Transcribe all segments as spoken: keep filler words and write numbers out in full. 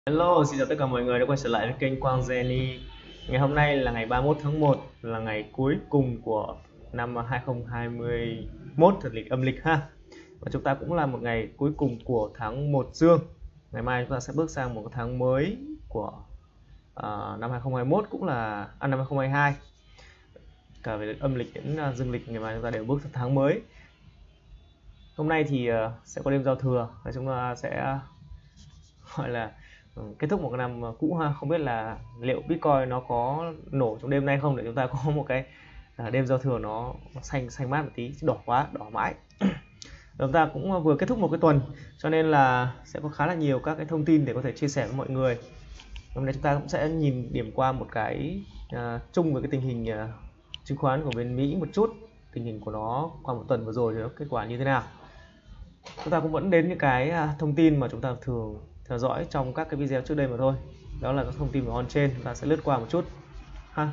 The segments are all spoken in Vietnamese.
Hello, xin chào tất cả mọi người đã quay trở lại với kênh Quang Jenny. Ngày hôm nay là ngày ba mươi mốt tháng một, là ngày cuối cùng của năm hai không hai mốt thật lịch âm lịch ha. Và chúng ta cũng là một ngày cuối cùng của tháng một dương. Ngày mai chúng ta sẽ bước sang một tháng mới của uh, năm hai không hai mốt cũng là à, năm hai không hai hai. Cả về âm lịch đến uh, dương lịch, ngày mai chúng ta đều bước sang tháng mới. Hôm nay thì uh, sẽ có đêm giao thừa và chúng ta sẽ gọi là kết thúc một cái năm cũ ha. Không biết là liệu Bitcoin nó có nổ trong đêm nay không, để chúng ta có một cái đêm giao thừa nó xanh xanh mát một tí, chứ đỏ quá đỏ mãi. Chúng ta cũng vừa kết thúc một cái tuần, cho nên là sẽ có khá là nhiều các cái thông tin để có thể chia sẻ với mọi người. Hôm nay chúng ta cũng sẽ nhìn điểm qua một cái uh, chung về cái tình hình uh, chứng khoán của bên Mỹ một chút, tình hình của nó qua một tuần vừa rồi thì nó kết quả như thế nào. Chúng ta cũng vẫn đến những cái uh, thông tin mà chúng ta thường theo dõi trong các cái video trước đây mà thôi. Đó là các thông tin của on-chain, chúng ta sẽ lướt qua một chút ha.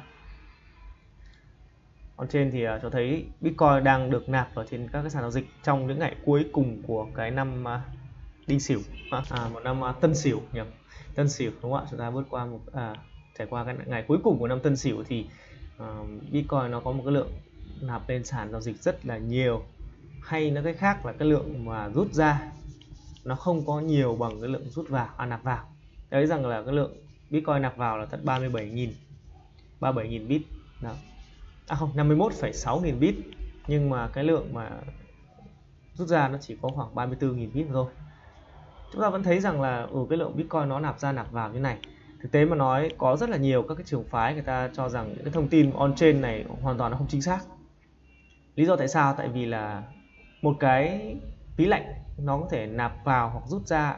On-chain thì uh, cho thấy Bitcoin đang được nạp ở trên các cái sàn giao dịch trong những ngày cuối cùng của cái năm uh, Đinh Sửu, à, một năm uh, Tân Sửu nhỉ, Tân Sửu đúng không ạ? Chúng ta bước qua một à, trải qua cái ngày cuối cùng của năm Tân Sửu thì uh, Bitcoin nó có một cái lượng nạp lên sàn giao dịch rất là nhiều, hay nói cách khác là cái lượng mà rút ra nó không có nhiều bằng cái lượng rút vào, à, nạp vào. Đấy rằng là cái lượng Bitcoin nạp vào là tận ba mươi bảy nghìn, ba mươi bảy nghìn bit. Đó. À không, năm mươi mốt phẩy sáu nghìn bit. Nhưng mà cái lượng mà rút ra nó chỉ có khoảng ba mươi tư nghìn bit thôi. Chúng ta vẫn thấy rằng là ừ, cái lượng Bitcoin nó nạp ra nạp vào như này. Thực tế mà nói, có rất là nhiều các cái trường phái người ta cho rằng những cái thông tin on-chain này hoàn toàn nó không chính xác. Lý do tại sao? Tại vì là một cái ví lạnh nó có thể nạp vào hoặc rút ra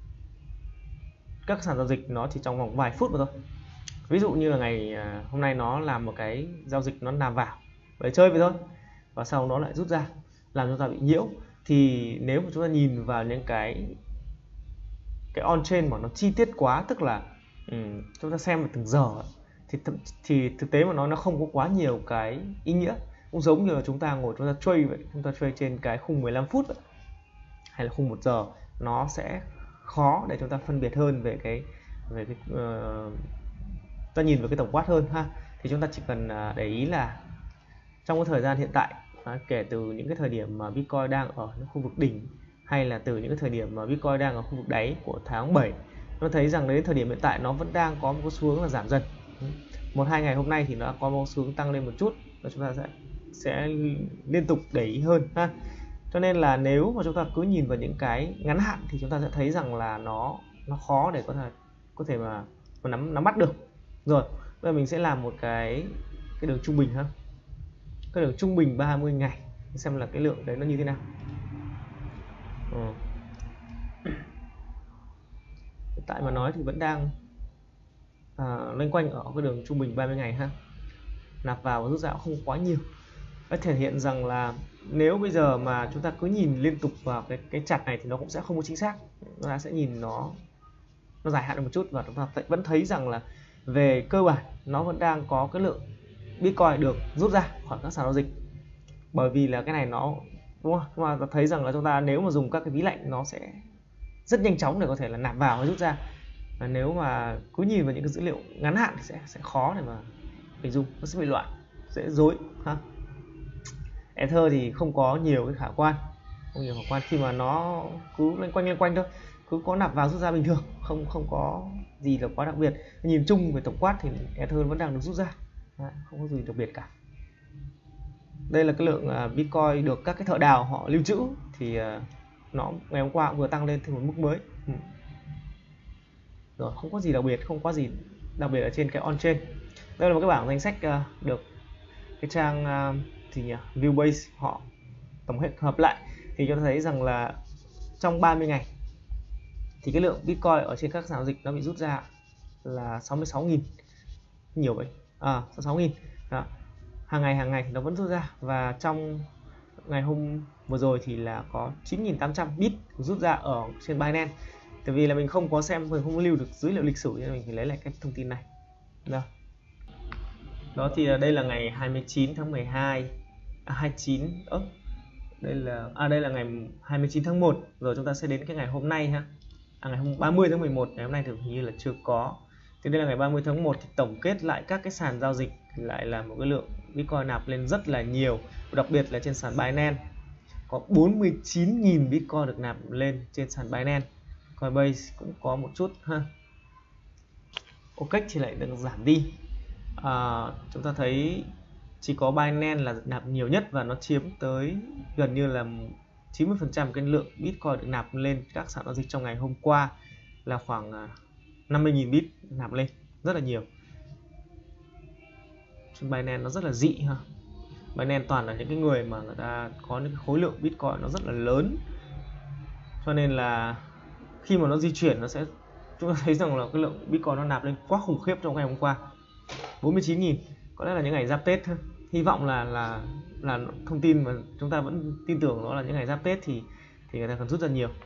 các sàn giao dịch nó chỉ trong vòng vài phút mà thôi. Ví dụ như là ngày hôm nay nó làm một cái giao dịch, nó nạp vào để chơi vậy thôi, và sau nó lại rút ra làm cho ta bị nhiễu. Thì nếu mà chúng ta nhìn vào những cái cái on-chain mà nó chi tiết quá, tức là um, chúng ta xem vào từng giờ thì, thì thực tế mà nói nó không có quá nhiều cái ý nghĩa. Cũng giống như là chúng ta ngồi chúng ta trade vậy, chúng ta trade trên cái khung mười lăm phút vậy, hay là khung một giờ, nó sẽ khó để chúng ta phân biệt hơn về cái về cái uh, ta nhìn vào cái tổng quát hơn ha. Thì chúng ta chỉ cần uh, để ý là trong cái thời gian hiện tại, uh, kể từ những cái thời điểm mà Bitcoin đang ở những khu vực đỉnh, hay là từ những cái thời điểm mà Bitcoin đang ở khu vực đáy của tháng bảy, nó thấy rằng đến thời điểm hiện tại nó vẫn đang có một cái xu hướng là giảm dần. Một hai ngày hôm nay thì nó có một xu hướng tăng lên một chút, và chúng ta sẽ sẽ liên tục để ý hơn ha. Cho nên là nếu mà chúng ta cứ nhìn vào những cái ngắn hạn thì chúng ta sẽ thấy rằng là nó nó khó để có thể có thể mà, mà nắm nắm bắt được. Rồi, bây giờ mình sẽ làm một cái cái đường trung bình ha. Cái đường trung bình ba mươi ngày, xem là cái lượng đấy nó như thế nào. Ừ. Hiện tại mà nói thì vẫn đang à, loanh quanh ở cái đường trung bình ba mươi ngày ha. Nạp vào và rút ra không quá nhiều. Nó thể hiện rằng là nếu bây giờ mà chúng ta cứ nhìn liên tục vào cái cái chart này thì nó cũng sẽ không có chính xác. Chúng ta sẽ nhìn nó nó dài hạn một chút, và chúng ta vẫn thấy rằng là về cơ bản nó vẫn đang có cái lượng Bitcoin được rút ra khỏi các sàn giao dịch. Bởi vì là cái này nó, đúng không? Chúng ta thấy rằng là chúng ta nếu mà dùng các cái ví lạnh nó sẽ rất nhanh chóng để có thể là nạp vào và rút ra. Và nếu mà cứ nhìn vào những cái dữ liệu ngắn hạn thì sẽ sẽ khó để mà hình dung, nó sẽ bị loạn, dễ dối ha. Ether thì không có nhiều cái khả quan, không nhiều khả quan khi mà nó cứ loanh quanh loanh quanh thôi, cứ có nạp vào rút ra bình thường, không không có gì là quá đặc biệt. Nhìn chung về tổng quát thì Ether vẫn đang được rút ra, không có gì đặc biệt cả. Đây là cái lượng Bitcoin được các cái thợ đào họ lưu trữ, thì nó ngày hôm qua cũng vừa tăng lên thêm một mức mới. Rồi, không có gì đặc biệt, không có gì đặc biệt ở trên cái on-chain. Đây là một cái bảng danh sách được cái trang thì nhỉ, Viewbase họ tổng hợp lại, thì cho thấy rằng là trong ba mươi ngày thì cái lượng Bitcoin ở trên các sàn giao dịch nó bị rút ra là sáu mươi sáu nghìn, nhiều vậy, à sáu mươi sáu nghìn. Đó. Hàng ngày hàng ngày thì nó vẫn rút ra, và trong ngày hôm vừa rồi thì là có chín nghìn tám trăm bit rút ra ở trên Binance. Tại vì là mình không có xem, mình không có lưu được dữ liệu lịch sử nên mình phải lấy lại cái thông tin này. Đó. Đó thì đây là ngày hai mươi chín tháng mười hai, à, hai mươi chín ớ, đây là à đây là ngày hai mươi chín tháng một. Rồi chúng ta sẽ đến cái ngày hôm nay ha. à, ngày hôm ba mươi tháng mười một, ngày hôm nay thì hình như là chưa có. Thì đây là ngày ba mươi tháng một, thì tổng kết lại các cái sàn giao dịch lại là một cái lượng Bitcoin nạp lên rất là nhiều, đặc biệt là trên sàn Binance có bốn mươi chín nghìn Bitcoin được nạp lên trên sàn Binance. Coinbase cũng có một chút ha. ô ca ích thì lại được giảm đi. À, chúng ta thấy chỉ có Binance là nạp nhiều nhất và nó chiếm tới gần như là chín mươi phần trăm cái lượng Bitcoin được nạp lên các sàn giao dịch trong ngày hôm qua, là khoảng năm mươi nghìn bit nạp lên, rất là nhiều. Trên Binance nó rất là dị ha. Binance toàn là những cái người mà người ta có những cái khối lượng Bitcoin nó rất là lớn, cho nên là khi mà nó di chuyển nó sẽ, chúng ta thấy rằng là cái lượng Bitcoin nó nạp lên quá khủng khiếp trong ngày hôm qua, bốn mươi chín nghìn. Có lẽ là những ngày giáp Tết thôi. Hy vọng là là là thông tin mà chúng ta vẫn tin tưởng đó là những ngày giáp Tết thì thì người ta cần rút ra nhiều.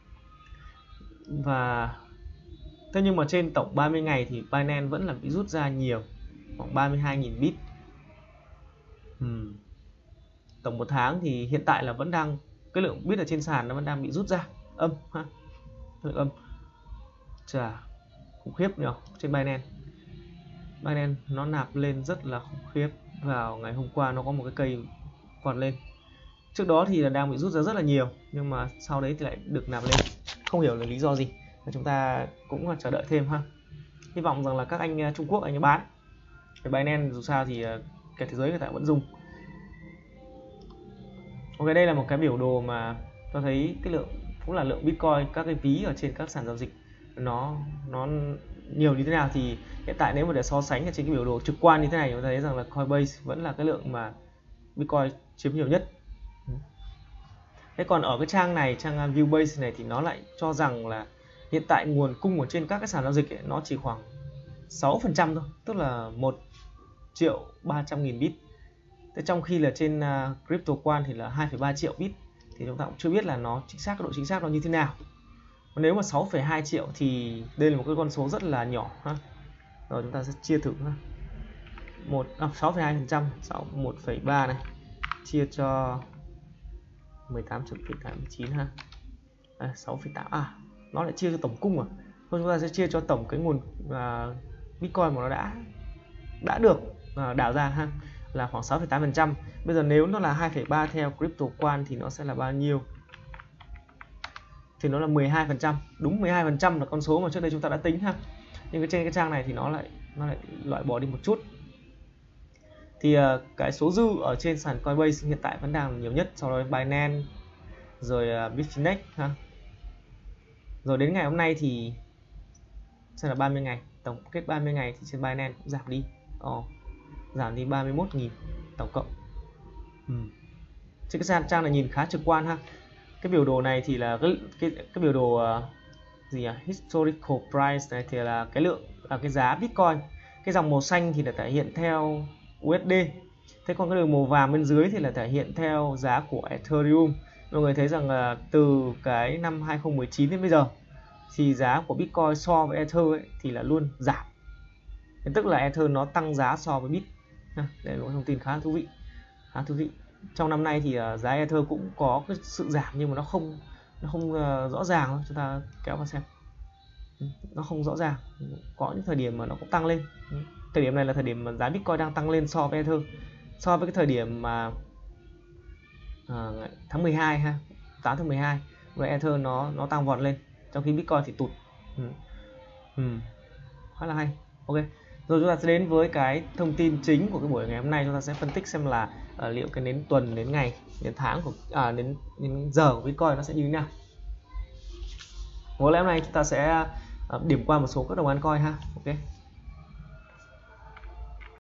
Và thế nhưng mà trên tổng ba mươi ngày thì Binance vẫn là bị rút ra nhiều, khoảng ba mươi hai nghìn bit. Hmm. Tổng một tháng thì hiện tại là vẫn đang, cái lượng bit ở trên sàn nó vẫn đang bị rút ra âm ha, lượng âm. Chà, khủng khiếp nhỉ. Trên Binance Binance nó nạp lên rất là khủng khiếp. Vào ngày hôm qua nó có một cái cây vọt lên, trước đó thì là đang bị rút ra rất là nhiều, nhưng mà sau đấy thì lại được nạp lên, không hiểu là lý do gì. Chúng ta cũng chờ đợi thêm ha. Hy vọng rằng là các anh Trung Quốc anh ấy bán. Cái Binance dù sao thì cái thế giới người ta vẫn dùng. Ok, đây là một cái biểu đồ mà tôi thấy cái lượng cũng là lượng Bitcoin, các cái ví ở trên các sàn giao dịch nó nó nhiều như thế nào. Thì hiện tại nếu mà để so sánh ở trên cái biểu đồ trực quan như thế này, chúng ta thấy rằng là Coinbase vẫn là cái lượng mà Bitcoin chiếm nhiều nhất. Thế còn ở cái trang này, trang Viewbase này thì nó lại cho rằng là hiện tại nguồn cung ở trên các cái sàn giao dịch ấy, nó chỉ khoảng sáu phần trăm thôi, tức là một triệu ba trăm nghìn bit. Thế trong khi là trên uh, CryptoQuant thì là hai phẩy ba triệu bit, thì chúng ta cũng chưa biết là nó chính xác, cái độ chính xác nó như thế nào. Còn nếu mà sáu phẩy hai triệu thì đây là một cái con số rất là nhỏ ha. Rồi chúng ta sẽ chia thử ha. Một à, sáu phẩy hai phần trăm, một phẩy ba này chia cho mười tám chấm tám mươi chín ha. À, sáu phẩy tám, à nó lại chia cho tổng cung à. Thôi chúng ta sẽ chia cho tổng cái nguồn uh, Bitcoin mà nó đã đã được uh, đào ra ha, là khoảng sáu phẩy tám phần trăm. Bây giờ nếu nó là hai phẩy ba theo CryptoQuant thì nó sẽ là bao nhiêu? Thì nó là mười hai phần trăm. Đúng mười hai phần trăm là con số mà trước đây chúng ta đã tính ha. Nhưng cái trên cái trang này thì nó lại nó lại loại bỏ đi một chút. Thì uh, cái số dư ở trên sàn Coinbase hiện tại vẫn đang nhiều nhất, sau đó Binance, rồi uh, Bitfinex ha. Rồi đến ngày hôm nay thì sẽ là ba mươi ngày, tổng kết ba mươi ngày thì trên Binance cũng giảm đi. Ồ, giảm đi ba mươi mốt nghìn tổng cộng. Ừ. Trên cái sàn trang này nhìn khá trực quan ha. Cái biểu đồ này thì là cái cái, cái biểu đồ uh, gì à? Historical price này thì là cái lượng là cái giá Bitcoin. Cái dòng màu xanh thì là thể hiện theo u ét đê. Thế còn cái đường màu vàng bên dưới thì là thể hiện theo giá của Ethereum. Mọi người thấy rằng là từ cái năm hai không một chín đến bây giờ thì giá của Bitcoin so với Ether ấy, thì là luôn giảm. Thế tức là Ether nó tăng giá so với Bit. Đây là một thông tin khá thú vị. Khá thú vị. Trong năm nay thì uh, giá Ether cũng có cái sự giảm, nhưng mà nó không nó không uh, rõ ràng thôi. Chúng ta kéo vào xem. Nó không rõ ràng. Có những thời điểm mà nó cũng tăng lên. Thời điểm này là thời điểm mà giá Bitcoin đang tăng lên so với Ether. So với cái thời điểm mà uh, tháng mười hai ha, tám tháng mười hai, và Ether nó nó tăng vọt lên, trong khi Bitcoin thì tụt. Ừ. Ừ. Khá là hay. Ok. Rồi chúng ta sẽ đến với cái thông tin chính của cái buổi ngày hôm nay. Chúng ta sẽ phân tích xem là uh, liệu cái nến tuần, đến ngày, đến tháng của à, đến, đến giờ của Bitcoin nó sẽ như thế nào. Buổi ngày hôm nay chúng ta sẽ uh, điểm qua một số các đồng ăn coin ha. Ok.